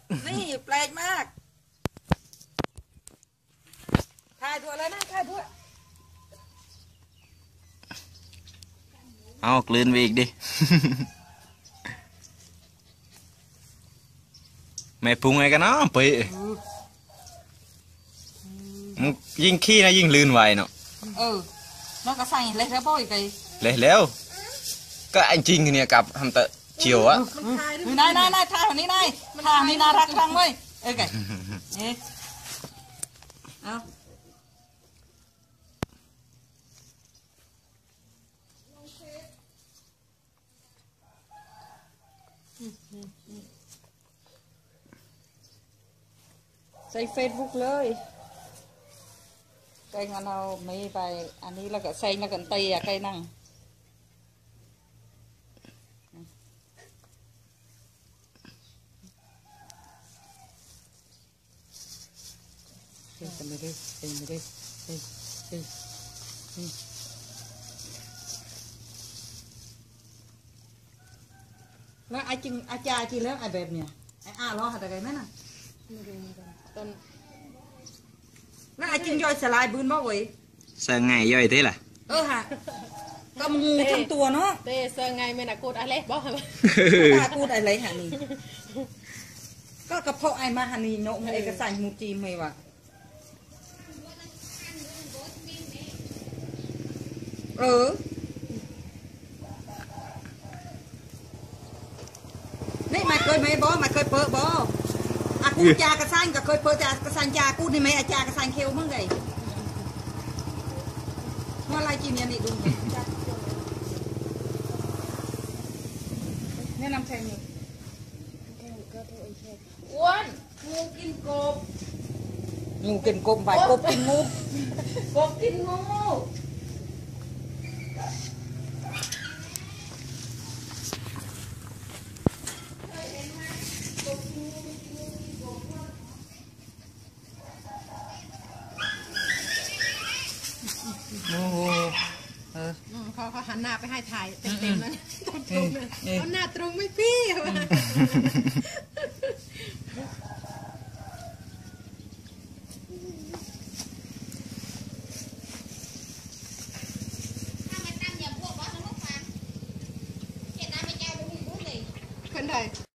นี่แปลกมากถ่ายทั่วเลยนะถ่ายทั่วเอากลืนไปอีกดิ mẹ phun ngay cái nó bịยิงขี้นะยิงลื่นไวเนาะ nó có xanh lấy ra bôi cây lấy léo các anh Trinh thì cặp hầm tợ chiều á này này này thang này na rắc thang với ê kìaเอาใส่เฟซบุ๊กเลยcây ngân nào mấy bài anh ấy là cái xanh là cái tây à cây năng đâyแล้วไอ้จริงอาจารย์จริงแล้วไอ้แบบเนี่ยไอ้ล้อหาแต่ไงไหมน่ะแล้วไอ้จริงย่อยสลายบืนบ่เว้ยเสือไงย่อยthế là ฮะก็งูทั้งตัวเนาะเตเสือไงไม่น่ะกูดอะไรบ่ตากูดอะไรหานี่ก็กระเพาะไอ้มาหานี่เนาะไอ้กระสันมูจีไม่วะนี่มาเคยไหมบ่มาเคยเปิดบ่อากูจากระสันก็เคยเปิดจากระสันจากูนี่ไหมอาจากระสันเขียวมั้งไงเมื่อไรจีเนี่ยนี่ดูเนี่ยนำแทงนี่อ้วนงูกินกบงูกินกบไปกบกินงูกบกินงูเขาหันหน้าไปให้ถ่ายเต็มๆนั้นตรงเลยเอาหน้าตรงไม่พี่คนใด